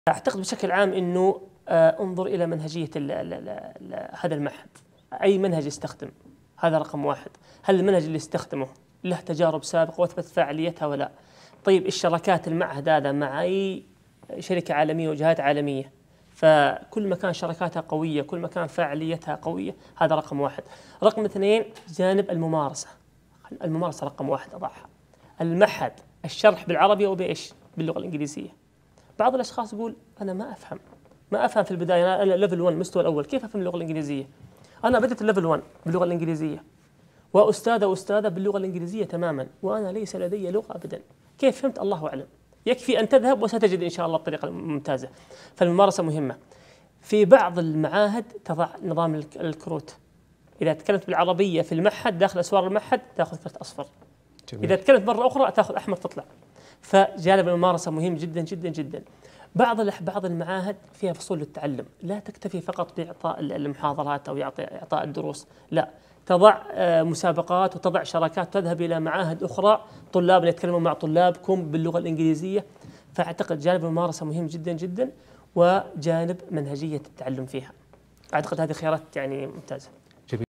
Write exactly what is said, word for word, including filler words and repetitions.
أعتقد بشكل عام أنه آه انظر إلى منهجية ال ال ال ال هذا المعهد. أي منهج يستخدم، هذا رقم واحد. هل المنهج اللي استخدمه له تجارب سابقة وأثبت فاعليتها ولا؟ طيب الشراكات المعهد هذا مع أي شركة عالمية وجهات عالمية، فكل ما كان شراكاتها قوية كل ما كان فاعليتها قوية. هذا رقم واحد. رقم اثنين، جانب الممارسة. الممارسة رقم واحد أضعها. المعهد الشرح بالعربي أو بإيش؟ باللغة الإنجليزية. بعض الأشخاص يقول أنا ما أفهم ما أفهم في البداية، أنا ليفل واحد مستوى الأول، كيف أفهم اللغة الإنجليزية؟ أنا بدأت الليفل واحد باللغة الإنجليزية وأستاذة وأستاذة باللغة الإنجليزية تماما، وأنا ليس لدي لغة أبدا. كيف فهمت؟ الله أعلم. يكفي أن تذهب وستجد إن شاء الله الطريقة الممتازة. فالممارسة مهمة. في بعض المعاهد تضع نظام الكروت. إذا تكلمت بالعربية في المعهد داخل أسوار المعهد تأخذ كرت أصفر. جميل. إذا تكلمت مرة أخرى تأخذ أحمر تطلع. فجانب الممارسة مهم جدا جدا جدا. بعض بعض المعاهد فيها فصول للتعلم، لا تكتفي فقط بإعطاء المحاضرات أو إعطاء الدروس، لا، تضع مسابقات وتضع شراكات، تذهب إلى معاهد أخرى طلاب يتكلمون مع طلابكم باللغة الإنجليزية. فأعتقد جانب الممارسة مهم جدا جدا، وجانب منهجية التعلم فيها. أعتقد هذه خيارات يعني ممتازة.